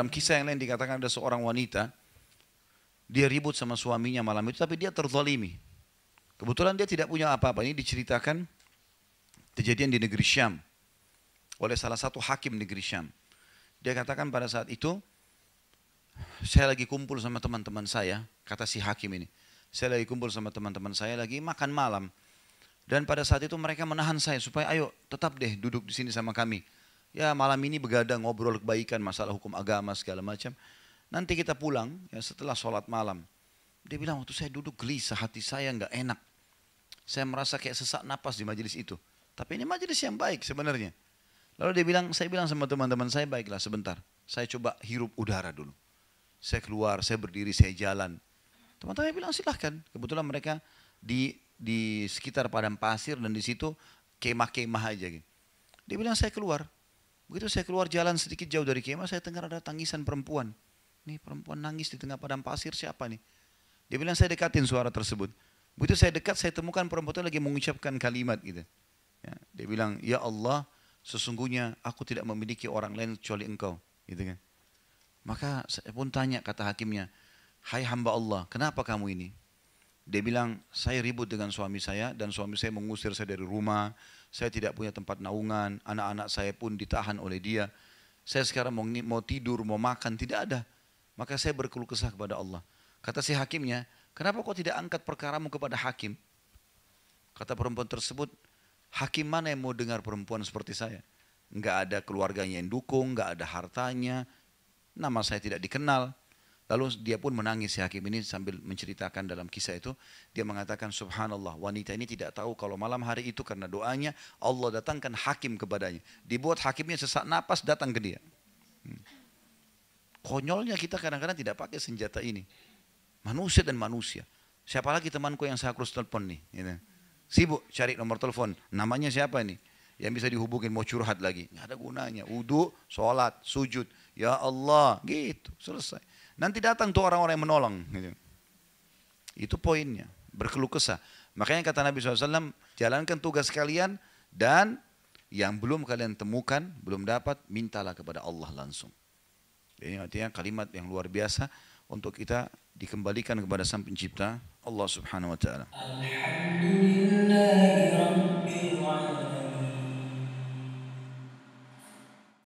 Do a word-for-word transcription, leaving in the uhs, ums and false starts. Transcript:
Dalam kisah yang lain dikatakan ada seorang wanita, dia ribut sama suaminya malam itu, tapi dia terzalimi. Kebetulan dia tidak punya apa-apa. Ini diceritakan kejadian di negeri Syam oleh salah satu hakim negeri Syam. Dia katakan pada saat itu, saya lagi kumpul sama teman-teman saya, kata si hakim ini. Saya lagi kumpul sama teman-teman saya lagi makan malam. Dan pada saat itu mereka menahan saya supaya ayo tetap deh duduk di sini sama kami. Ya malam ini begadang ngobrol kebaikan masalah hukum agama segala macam. Nanti kita pulang ya setelah sholat malam. Dia bilang waktu saya duduk gelisah, hati saya nggak enak. Saya merasa kayak sesak napas di majelis itu. Tapi ini majelis yang baik sebenarnya. Lalu dia bilang, saya bilang sama teman-teman saya, baiklah sebentar. Saya coba hirup udara dulu. Saya keluar, saya berdiri, saya jalan. Teman-teman bilang silahkan. Kebetulan mereka di di sekitar padang pasir dan di situ kemah-kemah aja. Gitu. Dia bilang saya keluar. Begitu saya keluar jalan sedikit jauh dari kemah, saya dengar ada tangisan perempuan. Nih perempuan nangis di tengah padang pasir, siapa nih? Dia bilang saya dekatin suara tersebut. Begitu saya dekat, saya temukan perempuan itu lagi mengucapkan kalimat gitu. Ya, dia bilang, ya Allah, sesungguhnya aku tidak memiliki orang lain kecuali engkau. Gitu kan. Maka saya pun tanya, kata hakimnya, hai hamba Allah, kenapa kamu ini? Dia bilang, saya ribut dengan suami saya dan suami saya mengusir saya dari rumah. Saya tidak punya tempat naungan, anak-anak saya pun ditahan oleh dia. Saya sekarang mau, mau tidur, mau makan, tidak ada. Maka saya berkeluh kesah kepada Allah. Kata si hakimnya, kenapa kau tidak angkat perkaramu kepada hakim? Kata perempuan tersebut, hakim mana yang mau dengar perempuan seperti saya? Enggak ada keluarganya yang dukung, enggak ada hartanya, nama saya tidak dikenal. Lalu dia pun menangis si hakim ini sambil menceritakan dalam kisah itu. Dia mengatakan subhanallah, wanita ini tidak tahu kalau malam hari itu karena doanya Allah datangkan hakim kepadanya. Dibuat hakimnya sesak napas datang ke dia. Hmm. Konyolnya kita kadang-kadang tidak pakai senjata ini. Manusia dan manusia. Siapa lagi temanku yang saya harus telepon nih? Gitu. Sibuk cari nomor telepon. Namanya siapa nih? Yang bisa dihubungin mau curhat lagi. Nggak ada gunanya. Wudu, sholat, sujud. Ya Allah. Gitu. Selesai. Nanti datang tuh orang-orang yang menolong. Gitu. Itu poinnya. Berkeluh kesah. Makanya kata Nabi shallallahu alaihi wasallam, jalankan tugas kalian dan yang belum kalian temukan, belum dapat, mintalah kepada Allah langsung. Ini artinya kalimat yang luar biasa untuk kita dikembalikan kepada Sang Pencipta Allah Subhanahu wa taala. Alhamdulillah.